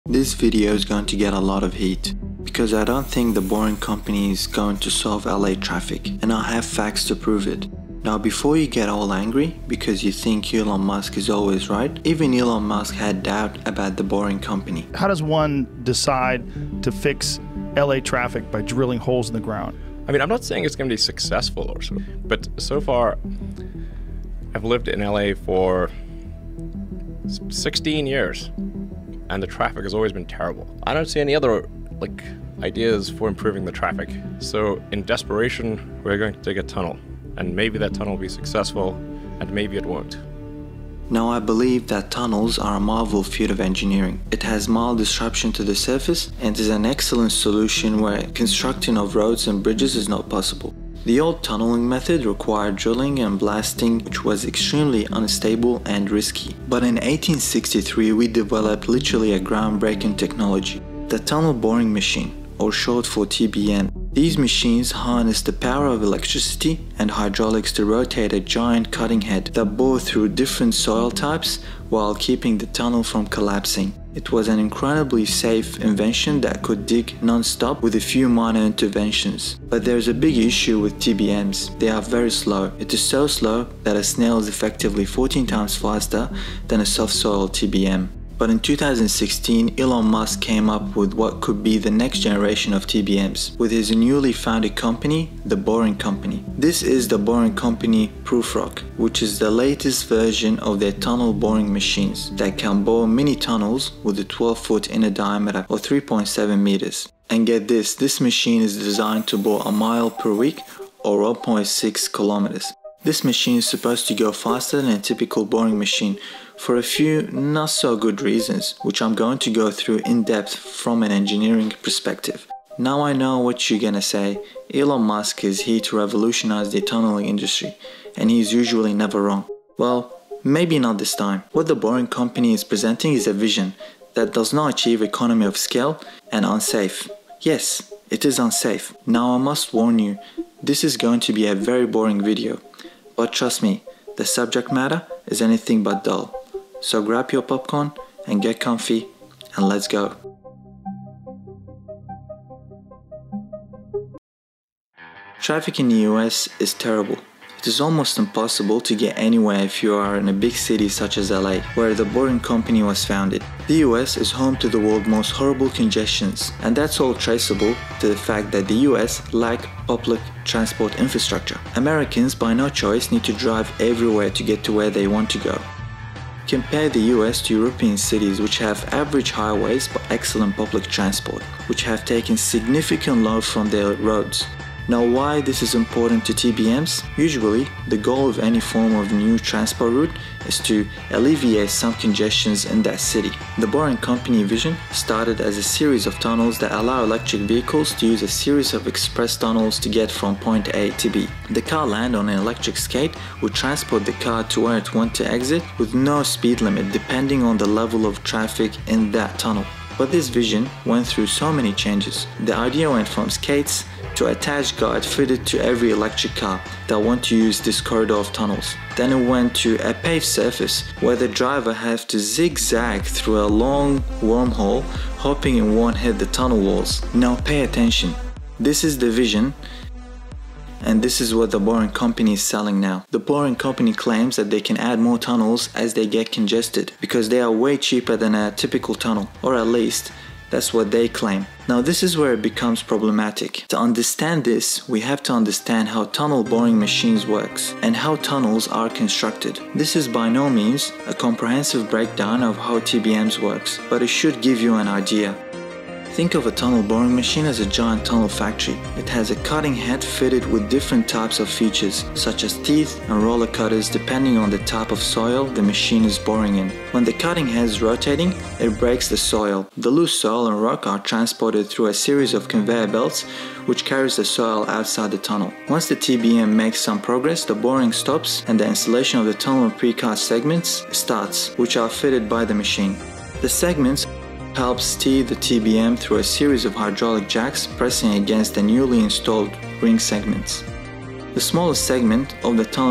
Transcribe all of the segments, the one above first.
This video is going to get a lot of heat because I don't think the Boring Company is going to solve LA traffic, and I have facts to prove it. Now, before you get all angry because you think Elon Musk is always right, even Elon Musk had doubt about the Boring Company. How does one decide to fix LA traffic by drilling holes in the ground? I mean, I'm not saying it's going to be successful or so, but so far I've lived in LA for 16 years and the traffic has always been terrible. I don't see any other ideas for improving the traffic. So in desperation, we're going to dig a tunnel, and maybe that tunnel will be successful and maybe it won't. Now, I believe that tunnels are a marvel feat of engineering. It has mild disruption to the surface and is an excellent solution where constructing of roads and bridges is not possible. The old tunneling method required drilling and blasting, which was extremely unstable and risky. But in 1863, we developed literally a groundbreaking technology, the tunnel boring machine, or short for TBM. These machines harness the power of electricity and hydraulics to rotate a giant cutting head that bore through different soil types while keeping the tunnel from collapsing. It was an incredibly safe invention that could dig non-stop with a few minor interventions. But there's a big issue with TBMs. They are very slow. It is so slow that a snail is effectively 14 times faster than a soft soil TBM. But in 2016, Elon Musk came up with what could be the next generation of TBMs with his newly founded company, the Boring Company. This is the Boring Company Proof-Rock, which is the latest version of their tunnel boring machines that can bore mini tunnels with a 12-foot inner diameter or 3.7 meters. And get this machine is designed to bore a mile per week or 1.6 kilometers. This machine is supposed to go faster than a typical boring machine for a few not so good reasons, which I'm going to go through in depth from an engineering perspective. Now I know what you're gonna say. Elon Musk is here to revolutionize the tunneling industry, and he's usually never wrong. Well, maybe not this time. What the Boring Company is presenting is a vision that does not achieve economy of scale and unsafe. Yes, it is unsafe. Now I must warn you, this is going to be a very boring video. But trust me, the subject matter is anything but dull. So grab your popcorn and get comfy and let's go. Traffic in the US is terrible. It is almost impossible to get anywhere if you are in a big city such as LA, where the Boring Company was founded. The US is home to the world's most horrible congestions, and that's all traceable to the fact that the US lack public transport infrastructure. Americans by no choice need to drive everywhere to get to where they want to go. Compare the US to European cities which have average highways but excellent public transport, which have taken significant load from their roads. Now, why this is important to TBMs? Usually, the goal of any form of new transport route is to alleviate some congestions in that city. The Boring Company vision started as a series of tunnels that allow electric vehicles to use a series of express tunnels to get from point A to B. The car land on an electric skate would transport the car to where it wants to exit with no speed limit depending on the level of traffic in that tunnel. But this vision went through so many changes. The idea went from skates to attached guard fitted to every electric car that want to use this corridor of tunnels. Then it went to a paved surface where the driver has to zigzag through a long wormhole, hoping it won't hit the tunnel walls. Now pay attention. This is the vision, and this is what the Boring Company is selling now. The Boring Company claims that they can add more tunnels as they get congested because they are way cheaper than a typical tunnel, or at least that's what they claim. Now this is where it becomes problematic. To understand this, we have to understand how tunnel boring machines works and how tunnels are constructed. This is by no means a comprehensive breakdown of how TBMs works, but it should give you an idea. Think of a tunnel boring machine as a giant tunnel factory. It has a cutting head fitted with different types of features, such as teeth and roller cutters depending on the type of soil the machine is boring in. When the cutting head is rotating, it breaks the soil. The loose soil and rock are transported through a series of conveyor belts which carries the soil outside the tunnel. Once the TBM makes some progress, the boring stops and the installation of the tunnel precast segments starts, which are fitted by the machine. The segments helps steer the TBM through a series of hydraulic jacks pressing against the newly installed ring segments. The smallest segment of the tunnel ring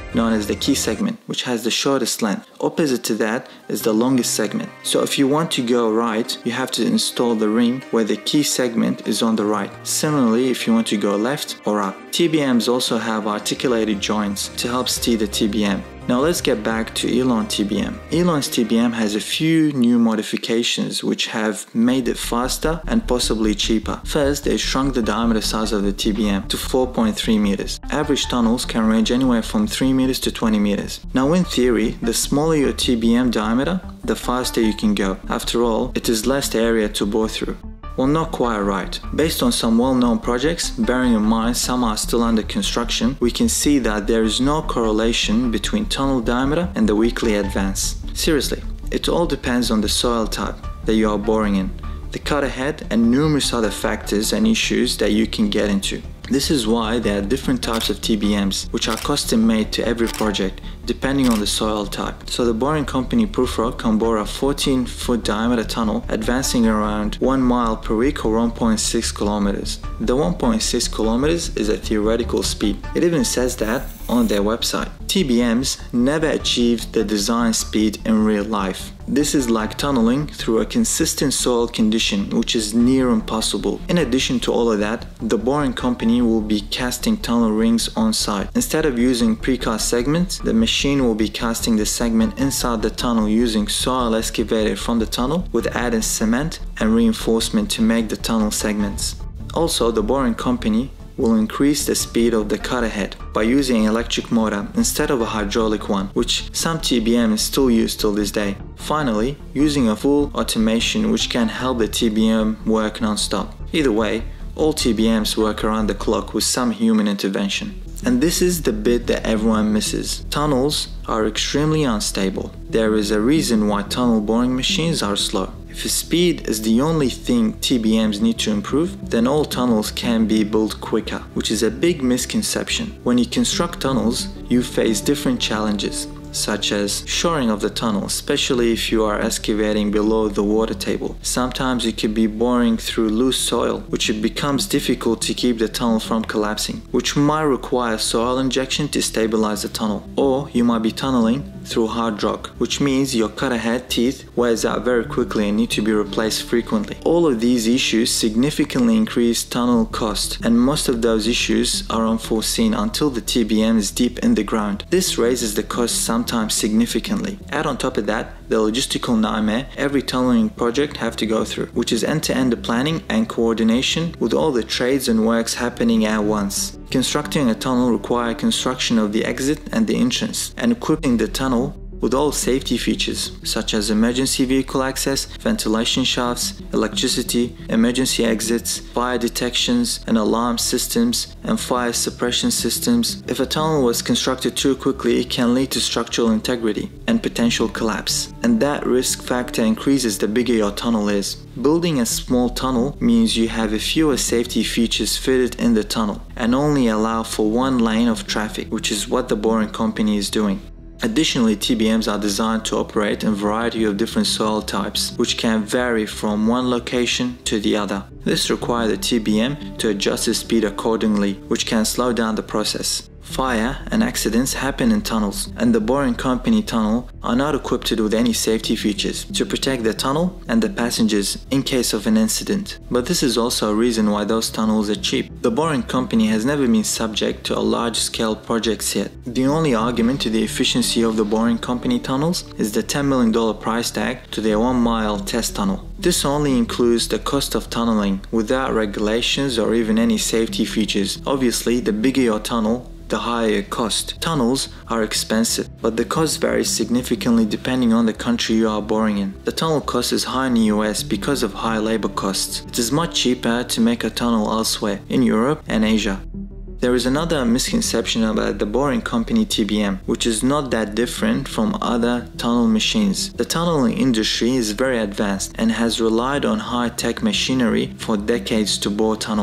known as the key segment, which has the shortest length. Opposite to that is the longest segment. So if you want to go right, you have to install the ring where the key segment is on the right. Similarly, if you want to go left or up. TBMs also have articulated joints to help steer the TBM. Now let's get back to Elon TBM. Elon's TBM has a few new modifications which have made it faster and possibly cheaper. First, they shrunk the diameter size of the TBM to 4.3 meters. Average tunnels can range anywhere from 3 meters to 20 meters. Now in theory, the smaller your TBM diameter, the faster you can go. After all, it is less area to bore through. Well, not quite right. Based on some well-known projects, bearing in mind some are still under construction, we can see that there is no correlation between tunnel diameter and the weekly advance. Seriously, it all depends on the soil type that you are boring in, the cutter head, and numerous other factors and issues that you can get into. This is why there are different types of TBMs, which are custom made to every project, depending on the soil type. So the boring company Prufrock can bore a 14-foot diameter tunnel, advancing around 1 mile per week or 1.6 kilometers. The 1.6 kilometers is a theoretical speed. It even says that on their website. TBMs never achieved the design speed in real life. This is like tunneling through a consistent soil condition, which is near impossible. In addition to all of that, the boring company will be casting tunnel rings on site. Instead of using precast segments, the machine will be casting the segment inside the tunnel using soil excavated from the tunnel with added cement and reinforcement to make the tunnel segments. Also, the boring company will increase the speed of the cutter head by using an electric motor instead of a hydraulic one, which some TBMs still use till this day. Finally, using a full automation which can help the TBM work non-stop. Either way, all TBMs work around the clock with some human intervention. And this is the bit that everyone misses. Tunnels are extremely unstable. There is a reason why tunnel boring machines are slow. If speed is the only thing TBMs need to improve, then all tunnels can be built quicker, which is a big misconception. When you construct tunnels, you face different challenges, such as shoring of the tunnel, especially if you are excavating below the water table. Sometimes you could be boring through loose soil, which it becomes difficult to keep the tunnel from collapsing, which might require soil injection to stabilize the tunnel. Or you might be tunneling through hard rock, which means your cutter head teeth wears out very quickly and need to be replaced frequently. All of these issues significantly increase tunnel cost, and most of those issues are unforeseen until the TBM is deep in the ground. This raises the cost sometimes significantly. Add on top of that the logistical nightmare every tunneling project have to go through, which is end-to-end planning and coordination with all the trades and works happening at once. Constructing a tunnel requires construction of the exit and the entrance, and equipping the tunnel with all safety features such as emergency vehicle access, ventilation shafts, electricity, emergency exits, fire detections and alarm systems, and fire suppression systems. If a tunnel was constructed too quickly, it can lead to structural integrity and potential collapse, and that risk factor increases the bigger your tunnel is. Building a small tunnel means you have a fewer safety features fitted in the tunnel and only allow for one lane of traffic, which is what the boring company is doing. Additionally, TBMs are designed to operate in a variety of different soil types, which can vary from one location to the other. This requires the TBM to adjust its speed accordingly, which can slow down the process. Fire and accidents happen in tunnels, and the boring company tunnel are not equipped with any safety features to protect the tunnel and the passengers in case of an incident. But this is also a reason why those tunnels are cheap. The boring company has never been subject to a large-scale projects yet. The only argument to the efficiency of the boring company tunnels is the $10 million price tag to their 1-mile test tunnel. This only includes the cost of tunneling without regulations or even any safety features. Obviously, the bigger your tunnel, the higher cost. Tunnels are expensive, but the cost varies significantly depending on the country you are boring in. The tunnel cost is high in the US because of high labor costs. It is much cheaper to make a tunnel elsewhere, in Europe and Asia. There is another misconception about the boring company TBM, which is not that different from other tunnel machines. The tunneling industry is very advanced and has relied on high-tech machinery for decades to bore tunnels.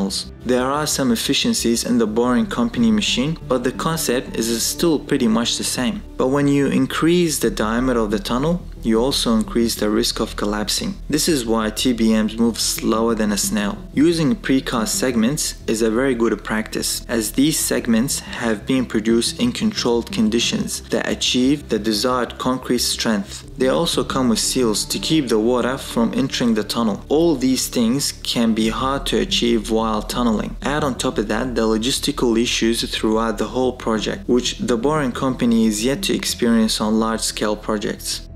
There are some efficiencies in the Boring Company machine, but the concept is still pretty much the same. But when you increase the diameter of the tunnel, you also increase the risk of collapsing. This is why TBMs move slower than a snail. Using precast segments is a very good practice, as these segments have been produced in controlled conditions that achieve the desired concrete strength. They also come with seals to keep the water from entering the tunnel. All these things can be hard to achieve while tunneling. Add on top of that the logistical issues throughout the whole project, which the Boring Company is yet to experience on large-scale projects.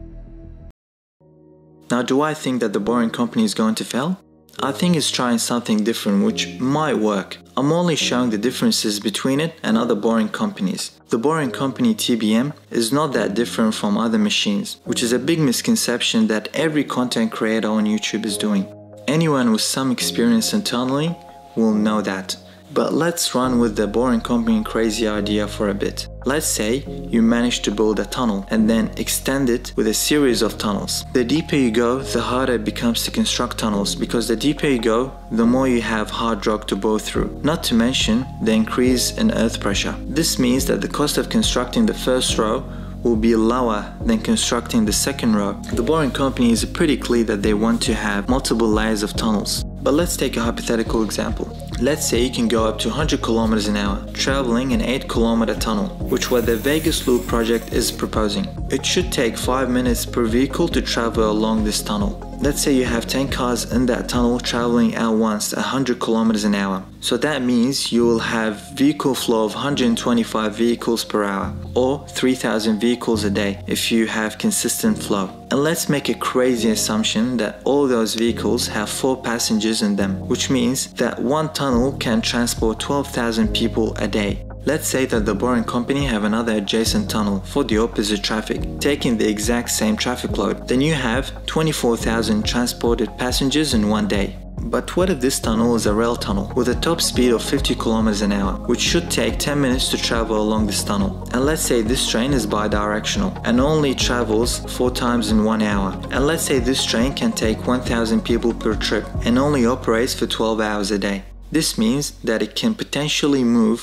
Now, do I think that the Boring Company is going to fail? I think it's trying something different which might work. I'm only showing the differences between it and other Boring Companies. The Boring Company TBM is not that different from other machines, which is a big misconception that every content creator on YouTube is doing. Anyone with some experience in tunneling will know that. But let's run with the Boring Company crazy idea for a bit. Let's say you manage to build a tunnel and then extend it with a series of tunnels. The deeper you go, the harder it becomes to construct tunnels, because the deeper you go, the more you have hard rock to bore through. Not to mention the increase in earth pressure. This means that the cost of constructing the first row will be lower than constructing the second row. The Boring Company is pretty clear that they want to have multiple layers of tunnels. But let's take a hypothetical example. Let's say you can go up to 100 km an hour, traveling an 8-kilometer tunnel, which what the Vegas Loop project is proposing. It should take 5 minutes per vehicle to travel along this tunnel. Let's say you have 10 cars in that tunnel traveling at once at 100 km an hour. So that means you will have vehicle flow of 125 vehicles per hour, or 3,000 vehicles a day if you have consistent flow. And let's make a crazy assumption that all those vehicles have 4 passengers in them, which means that one tunnel can transport 12,000 people a day. Let's say that the Boring Company have another adjacent tunnel for the opposite traffic, taking the exact same traffic load. Then you have 24,000 transported passengers in one day. But what if this tunnel is a rail tunnel with a top speed of 50 km an hour, which should take 10 minutes to travel along this tunnel? And let's say this train is bidirectional and only travels 4 times in 1 hour. And let's say this train can take 1,000 people per trip and only operates for 12 hours a day. This means that it can potentially move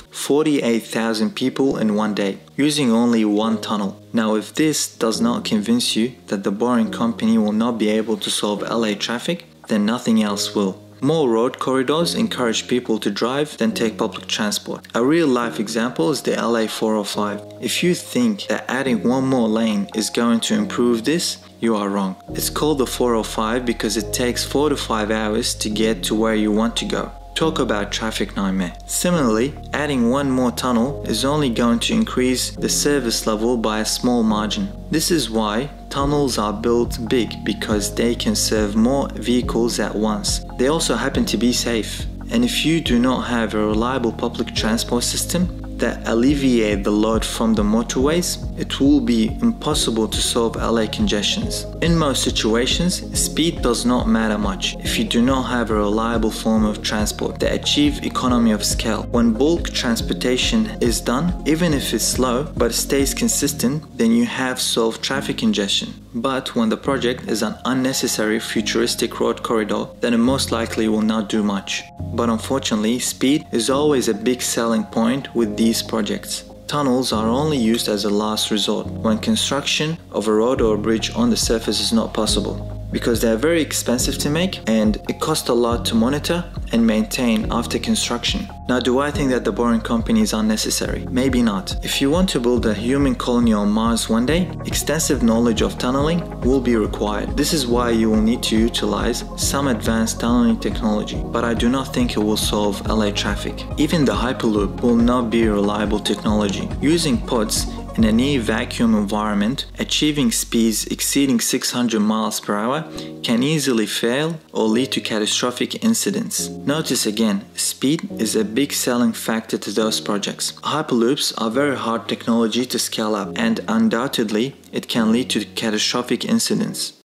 48,000 people in one day, using only one tunnel. Now, if this does not convince you that the Boring Company will not be able to solve LA traffic, then nothing else will. More road corridors encourage people to drive than take public transport. A real-life example is the LA 405. If you think that adding one more lane is going to improve this, you are wrong. It's called the 405 because it takes 4 to 5 hours to get to where you want to go. Talk about traffic nightmare. Similarly, adding one more tunnel is only going to increase the service level by a small margin. This is why tunnels are built big, because they can serve more vehicles at once. They also happen to be safe. And if you do not have a reliable public transport system that alleviate the load from the motorways, it will be impossible to solve LA congestions. In most situations, speed does not matter much if you do not have a reliable form of transport that achieve economy of scale. When bulk transportation is done, even if it's slow but stays consistent, then you have solved traffic congestion. But when the project is an unnecessary futuristic road corridor, then it most likely will not do much. But unfortunately, speed is always a big selling point with these projects. Tunnels are only used as a last resort when construction of a road or a bridge on the surface is not possible, because they are very expensive to make and it costs a lot to monitor and maintain after construction. Now, do I think that the Boring Company is unnecessary? Maybe not. If you want to build a human colony on Mars one day, extensive knowledge of tunneling will be required. This is why you will need to utilize some advanced tunneling technology, but I do not think it will solve LA traffic. Even the Hyperloop will not be a reliable technology. Using pods in a near vacuum environment, achieving speeds exceeding 600 miles per hour can easily fail or lead to catastrophic incidents. Notice again, speed is a big selling factor to those projects. Hyperloops are very hard technology to scale up, and undoubtedly it can lead to catastrophic incidents.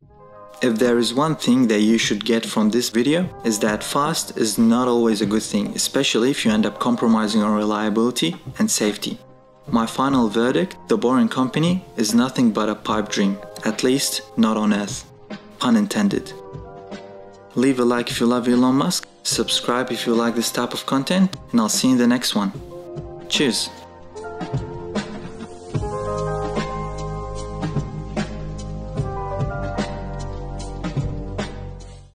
If there is one thing that you should get from this video, is that fast is not always a good thing, especially if you end up compromising on reliability and safety. My final verdict, the Boring Company is nothing but a pipe dream, at least not on Earth. Pun intended. Leave a like if you love Elon Musk, Subscribe if you like this type of content, and I'll see you in the next one. Cheers!